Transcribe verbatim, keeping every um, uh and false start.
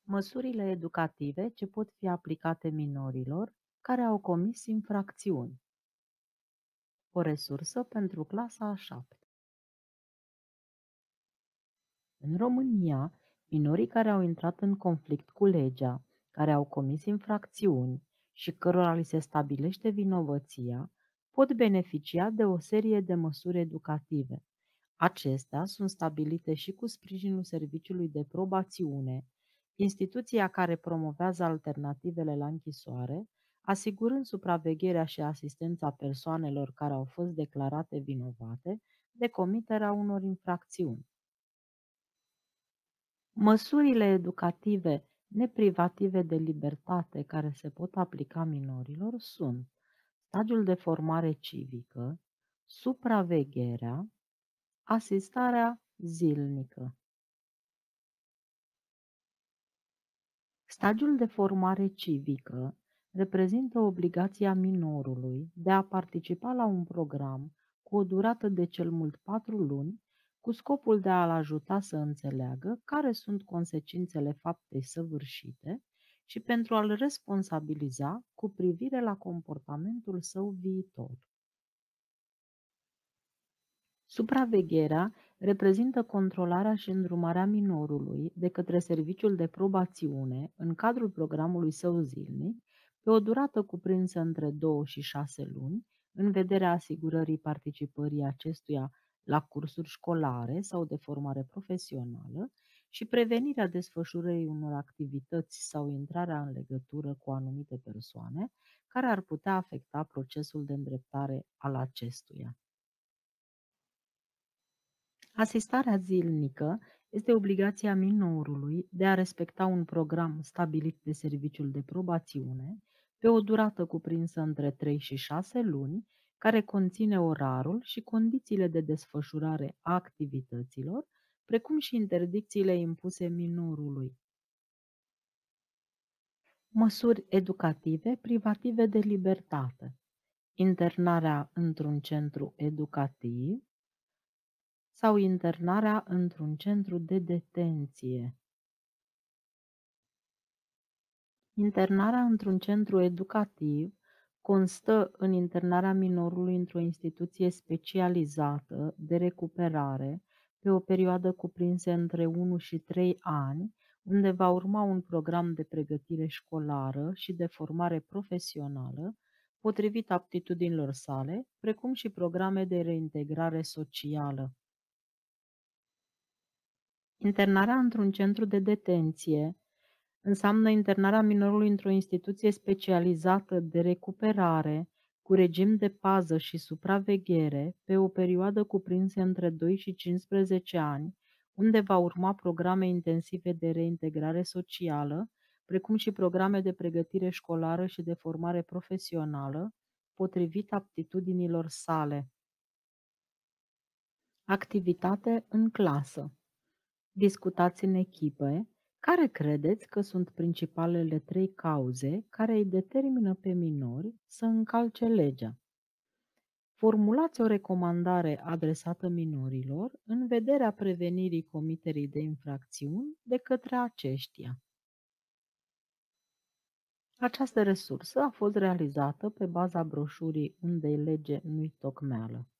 Măsurile educative ce pot fi aplicate minorilor care au comis infracțiuni. O resursă pentru clasa a șaptea. În România, minorii care au intrat în conflict cu legea, care au comis infracțiuni și cărora li se stabilește vinovăția, pot beneficia de o serie de măsuri educative. Acestea sunt stabilite și cu sprijinul Serviciului de Probațiune, instituția care promovează alternativele la închisoare, asigurând supravegherea și asistența persoanelor care au fost declarate vinovate de comiterea unor infracțiuni. Măsurile educative neprivative de libertate care se pot aplica minorilor sunt stagiul de formare civică, supravegherea, asistarea zilnică. Stagiul de formare civică reprezintă obligația minorului de a participa la un program cu o durată de cel mult patru luni, cu scopul de a-l ajuta să înțeleagă care sunt consecințele faptei săvârșite și pentru a-l responsabiliza cu privire la comportamentul său viitor. Supravegherea reprezintă controlarea și îndrumarea minorului de către Serviciul de Probațiune în cadrul programului său zilnic, pe o durată cuprinsă între două și șase luni, în vederea asigurării participării acestuia la cursuri școlare sau de formare profesională și prevenirea desfășurării unor activități sau intrarea în legătură cu anumite persoane care ar putea afecta procesul de îndreptare al acestuia. Asistarea zilnică este obligația minorului de a respecta un program stabilit de Serviciul de Probațiune pe o durată cuprinsă între trei și șase luni, care conține orarul și condițiile de desfășurare a activităților, precum și interdicțiile impuse minorului. Măsuri educative privative de libertate. Internarea într-un centru educativ sau internarea într-un centru de detenție. Internarea într-un centru educativ constă în internarea minorului într-o instituție specializată de recuperare pe o perioadă cuprinsă între unu și trei ani, unde va urma un program de pregătire școlară și de formare profesională, potrivit aptitudinilor sale, precum și programe de reintegrare socială. Internarea într-un centru de detenție înseamnă internarea minorului într-o instituție specializată de recuperare cu regim de pază și supraveghere pe o perioadă cuprinsă între doi și cincisprezece ani, unde va urma programe intensive de reintegrare socială, precum și programe de pregătire școlară și de formare profesională, potrivit aptitudinilor sale. Activitate în clasă. Discutați în echipe care credeți că sunt principalele trei cauze care îi determină pe minori să încalce legea. Formulați o recomandare adresată minorilor în vederea prevenirii comiterii de infracțiuni de către aceștia. Această resursă a fost realizată pe baza broșurii Unde-i lege, nu-i tocmeală.